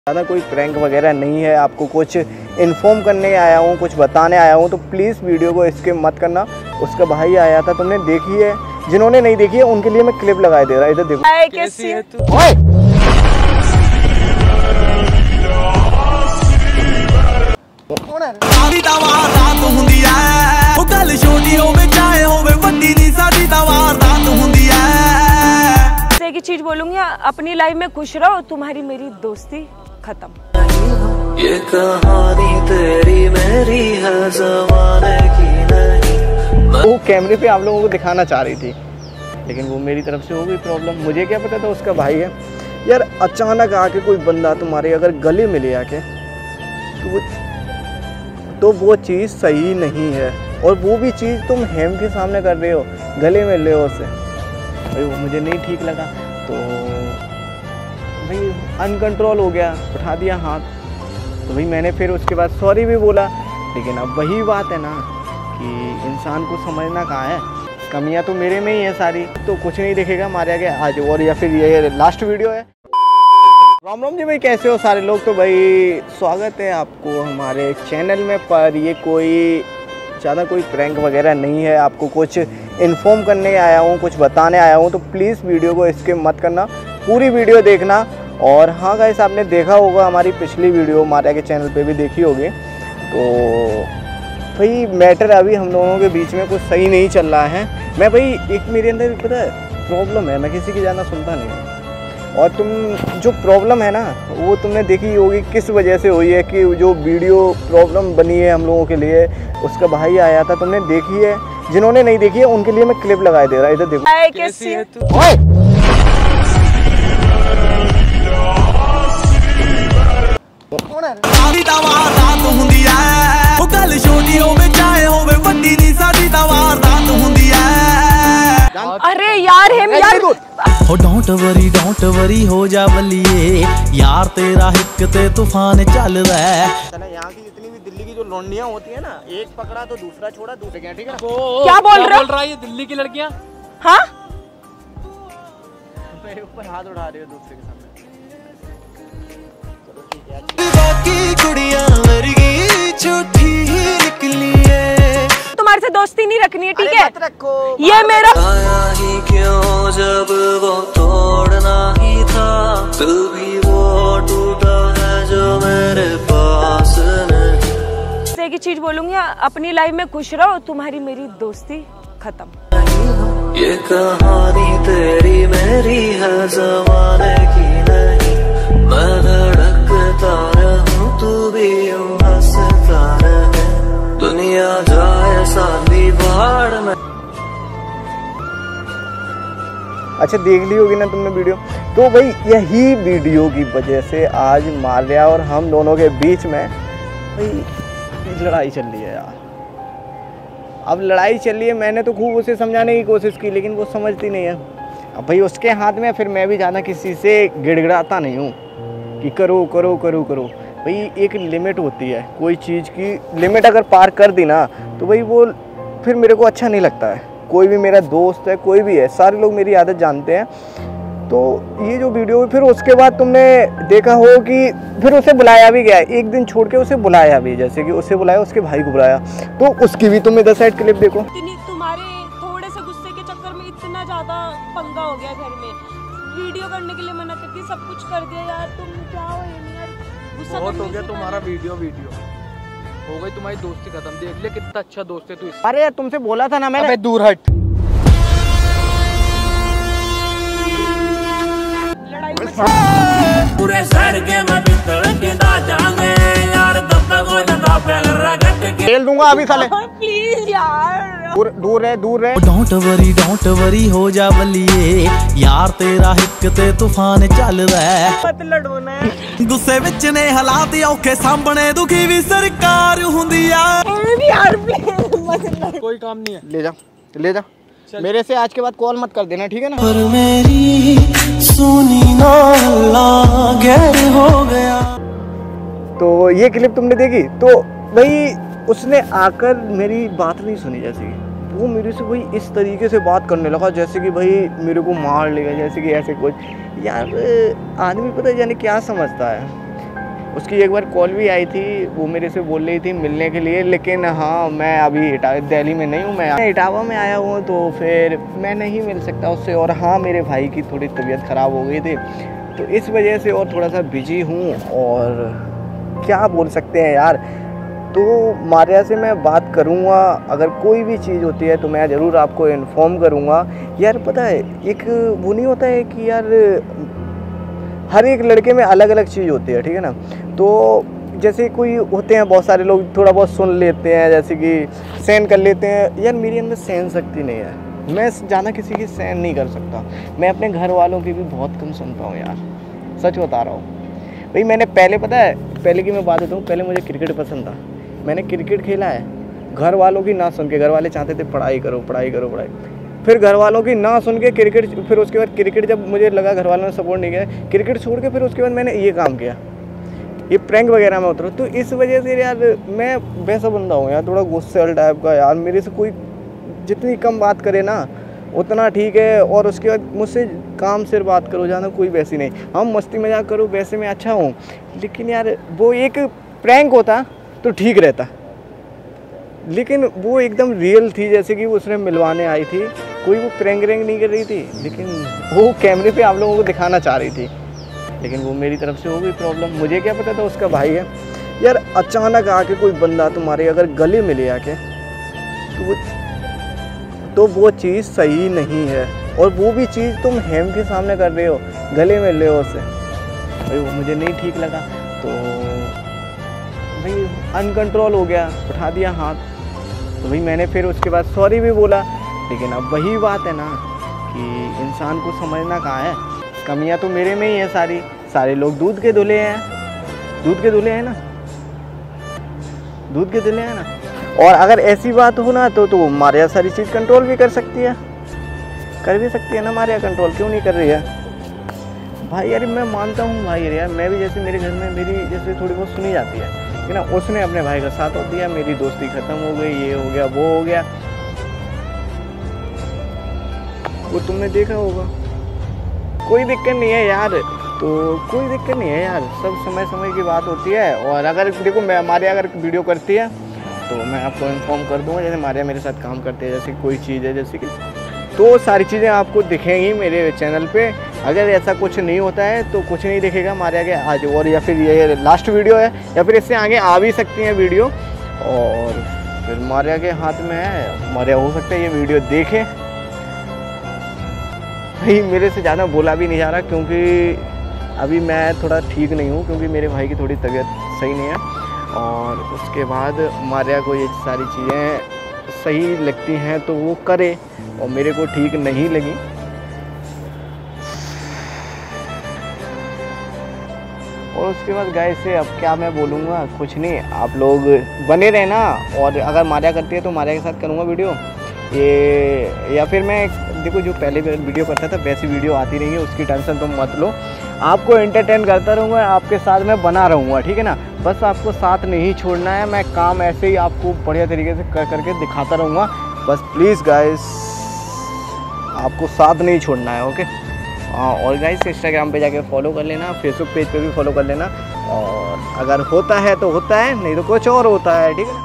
ज़्यादा कोई प्रैंक वगैरह नहीं है, आपको कुछ इन्फॉर्म करने आया हूँ, कुछ बताने आया हूँ, तो प्लीज़ वीडियो को स्किप मत करना। उसका भाई आया था, तुमने देखी है, जिन्होंने नहीं देखी है उनके लिए मैं क्लिप लगा दे रहा हूँ। इधर देखो। कैसी है तू? एक ही चीज बोलूंगी, अपनी लाइफ में खुश रहो, तुम्हारी मेरी दोस्ती खत्म। ये कहानी तेरी मेरी है, ज़माने की नहीं। वो कैमरे पे आप लोगों को दिखाना चाह रही थी, लेकिन वो मेरी तरफ से हो गई प्रॉब्लम। मुझे क्या पता था उसका भाई है। यार अचानक आके कोई बंदा तुम्हारे अगर गले में ले आके तो वो चीज़ सही नहीं है, और वो भी चीज़ तुम हेम के सामने कर रहे हो, गले में ले उसे। भाई वो मुझे नहीं ठीक लगा, तो भाई अनकंट्रोल हो गया, उठा दिया हाथ। तो भाई मैंने फिर उसके बाद सॉरी भी बोला, लेकिन अब वही बात है ना कि इंसान को समझना कहाँ है, कमियां तो मेरे में ही है सारी, तो कुछ नहीं दिखेगा हमारे आगे आज। और या फिर ये लास्ट वीडियो है। राम राम जी भाई, कैसे हो सारे लोग? तो भाई स्वागत है आपको हमारे चैनल में। पर ये कोई ज़्यादा कोई प्रैंक वगैरह नहीं है, आपको कुछ इन्फॉर्म करने आया हूँ, कुछ बताने आया हूँ, तो प्लीज़ वीडियो को स्किप मत करना, पूरी वीडियो देखना। और हाँ गाइस, आपने देखा होगा हमारी पिछली वीडियो, मारिया के चैनल पे भी देखी होगी। तो भाई मैटर अभी हम दोनों के बीच में कुछ सही नहीं चल रहा है। मैं भाई एक मेरे अंदर पता है प्रॉब्लम है, मैं किसी की ज़्यादा सुनता नहीं हूँ। और तुम जो प्रॉब्लम है ना, वो तुमने देखी होगी किस वजह से हुई है, कि जो वीडियो प्रॉब्लम बनी है हम लोगों के लिए, उसका भाई आया था, तुमने देखी है, जिन्होंने नहीं देखी है उनके लिए मैं क्लिप लगा दे रहा हूँ। इधर देखो। कैसी है तू? अरे यार हेम यार, डोंट वरी हो जा बलिए यार, तेरा हिक ते तूफान चल रहा है। यहाँ की जितनी भी दिल्ली की जो लौंडियाँ होती है ना, एक पकड़ा तो दूसरा छोड़ा, दूसरे क्या, ठीक है? क्या बोल रहा है ये दिल्ली की लड़कियाँ? हाँ, मेरे ऊपर हाथ उठा रही हो दूसरे के सामने। तुम्हारे से दोस्ती नहीं रखनी है, ठीक है? मत रखो। ये मेरा आया ही क्यों जब वो तोड़ना ही था, दिल भी वो टूटा है जो मेरे पास नहीं। एक ही चीज बोलूंगी, अपनी लाइफ में खुश रहो, तुम्हारी मेरी दोस्ती खत्म। ये कहानी तेरी मेरी है, ज़माने की नहीं। मैं धड़कता रहूं, तू भी यूं हंसता रहे, दुनिया जाए साली बाढ़ में। अच्छा देख ली होगी ना तुमने वीडियो? तो भाई यही वीडियो की वजह से आज मारिया और हम दोनों के बीच में भाई लड़ाई चल रही है यार। अब लड़ाई चल रही है, मैंने तो खूब उसे समझाने की कोशिश की, लेकिन वो समझती नहीं है। अब भाई उसके हाथ में, फिर मैं भी ज़्यादा किसी से गिड़गिड़ाता नहीं हूँ कि करो करो करो करो। भाई एक लिमिट होती है, कोई चीज़ की लिमिट अगर पार कर दी ना, तो भाई वो फिर मेरे को अच्छा नहीं लगता है। कोई भी मेरा दोस्त है, कोई भी है, सारे लोग मेरी आदत जानते हैं। तो ये जो वीडियो, फिर उसके बाद तुमने देखा हो कि फिर उसे बुलाया भी गया, एक दिन छोड़ के उसे बुलाया भी, जैसे कि उसे बुलाया, उसके भाई को बुलाया, तो उसकी भी तुम इधर साइड क्लिप देखो। तुम्हारे थोड़े से गुस्से के चक्कर में इतना ज्यादा पंगा हो गया घर में, वीडियो करने के लिए मना करती, सब कुछ कर दिया यार। तुम क्या हो यार, गुस्सा बहुत हो गया तुम्हारा। वीडियो हो गई तुम्हारी दोस्ती खत्म। देख ले कितना अच्छा दोस्त है तू। अरे तुमसे बोला था ना मैंने। अबे दूर हट। पूरे शहर के खेल दूंगा अभी साले। प्लीज यार, दूर रहे, दूर रहे। डोंट वरी हो जा बलिए यार, तेरा हिक ते तूफान चल रहा है। मत लड़ो ना। गुस्से विच ने हालात औखे, सामने दुखी भी सरकार हुंदी आ। यार प्लीज कोई काम नहीं है। ले जा, ले जा। मेरे से आज के बाद कॉल मत कर देना, ठीक है ना? पर मेरी सुनी ना गैर हो गया। तो ये क्लिप तुमने देखी? तो भाई उसने आकर मेरी बात नहीं सुनी, जैसे कि वो मेरे से भाई इस तरीके से बात करने लगा जैसे कि भाई मेरे को मार लेगा, जैसे कि ऐसे कुछ। यार आदमी पता है जाने क्या समझता है उसकी एक बार कॉल भी आई थी, वो मेरे से बोल रही थी मिलने के लिए, लेकिन हाँ मैं अभी दिल्ली में नहीं हूँ, मैं इटावा में आया हूँ, तो फिर मैं नहीं मिल सकता उससे। और हाँ मेरे भाई की थोड़ी तबीयत ख़राब हो गई थी, तो इस वजह से और थोड़ा सा बिजी हूँ। और क्या बोल सकते हैं यार, तो मारिया से मैं बात करूँगा, अगर कोई भी चीज़ होती है तो मैं ज़रूर आपको इन्फॉर्म करूँगा। यार पता है एक वो नहीं होता है कि यार हर एक लड़के में अलग अलग चीज़ होती है, ठीक है ना। तो जैसे कोई होते हैं बहुत सारे लोग थोड़ा बहुत सुन लेते हैं, जैसे कि सहन कर लेते हैं। यार मेरे अंदर सहन शक्ति नहीं है, मैं ज़्यादा किसी की सहन नहीं कर सकता। मैं अपने घर वालों की भी बहुत कम सुनता हूँ यार, सच बता रहा हूँ भाई। मैंने पहले पता है, पहले की मैं बात बताऊँ, पहले मुझे क्रिकेट पसंद था, मैंने क्रिकेट खेला है घर वालों की ना सुन के। घर वाले चाहते थे पढ़ाई करो पढ़ाई करो पढ़ाई, फिर घर वालों की ना सुन के क्रिकेट, फिर उसके बाद क्रिकेट जब मुझे लगा घर वालों ने सपोर्ट नहीं किया, क्रिकेट छोड़ के फिर उसके बाद मैंने ये काम किया, ये प्रैंक वगैरह में उतरा। तो इस वजह से यार मैं वैसा बंदा हूँ यार, थोड़ा गुस्सेल टाइप का यार। मेरे से कोई जितनी कम बात करे ना उतना ठीक है, और उसके बाद मुझसे काम सिर बात करो, ज़्यादा कोई वैसी नहीं। हम मस्ती मजाक करो वैसे मैं अच्छा हूँ, लेकिन यार वो एक प्रैंक होता तो ठीक रहता, लेकिन वो एकदम रियल थी, जैसे कि उसने मिलवाने आई थी, कोई वो प्रैंक नहीं कर रही थी, लेकिन वो कैमरे पे आप लोगों को दिखाना चाह रही थी। लेकिन वो मेरी तरफ से हो गई प्रॉब्लम, मुझे क्या पता था उसका भाई है। यार अचानक आके कोई बंदा तुम्हारे अगर गले मिले आके, तो वो चीज़ सही नहीं है। और वो भी चीज़ तुम हेम के सामने कर रहे हो, गले मिल रहे हो उससे, भाई वो मुझे नहीं ठीक लगा। तो भाई अनकंट्रोल हो गया, उठा दिया हाथ। तो भाई मैंने फिर उसके बाद सॉरी भी बोला, लेकिन अब वही बात है ना कि इंसान को समझना कहाँ है, कमियां तो मेरे में ही है सारी। सारे लोग दूध के धुले हैं, दूध के धुले हैं ना, दूध के धुले हैं ना। और अगर ऐसी बात हो ना तो मारिया सारी चीज़ कंट्रोल भी कर सकती है, कर भी सकती है ना मारिया कंट्रोल, क्यों नहीं कर रही है भाई। यार मैं मानता हूँ भाई यार, मैं भी जैसे मेरे घर में मेरी जैसे थोड़ी बहुत सुनी जाती है ना, उसने अपने भाई का साथ हो दिया, मेरी दोस्ती ख़त्म हो गई, ये हो गया वो हो गया, वो तुमने देखा होगा। कोई दिक्कत नहीं है यार, तो कोई दिक्कत नहीं है यार, सब समय समय की बात होती है। और अगर देखो मैं मारिया अगर वीडियो करती है तो मैं आपको इन्फॉर्म कर दूंगा, जैसे मारिया मेरे साथ काम करती है, जैसे कोई चीज़ है जैसे कि, तो सारी चीज़ें आपको दिखेंगी मेरे चैनल पे। अगर ऐसा कुछ नहीं होता है तो कुछ नहीं दिखेगा मारिया के आज, और या फिर ये लास्ट वीडियो है, या फिर इससे आगे आ भी सकती हैं वीडियो। और फिर मारिया के हाथ में है, मारिया हो सकता है ये वीडियो देखे। भाई मेरे से ज़्यादा बोला भी नहीं जा रहा, क्योंकि अभी मैं थोड़ा ठीक नहीं हूँ, क्योंकि मेरे भाई की थोड़ी तबीयत सही नहीं है। और उसके बाद मारिया को ये सारी चीज़ें सही लगती हैं तो वो करे, और मेरे को ठीक नहीं लगी। और उसके बाद गाइस से अब क्या मैं बोलूँगा, कुछ नहीं, आप लोग बने रहना। और अगर मारिया करती है तो मारिया के साथ करूँगा वीडियो ये, या फिर मैं देखो जो पहले वीडियो करता था वैसी वीडियो आती रहेंगी, उसकी टेंशन तुम मत लो। आपको एंटरटेन करता रहूँगा, आपके साथ मैं बना रहूँगा, ठीक है ना। बस आपको साथ नहीं छोड़ना है, मैं काम ऐसे ही आपको बढ़िया तरीके से करके दिखाता रहूँगा। बस प्लीज़ गाइस आपको साथ नहीं छोड़ना है, ओके। और गाइस इंस्टाग्राम पे जाके फॉलो कर लेना, फेसबुक पेज पे भी फॉलो कर लेना। और अगर होता है तो होता है, नहीं तो कुछ और होता है, ठीक है।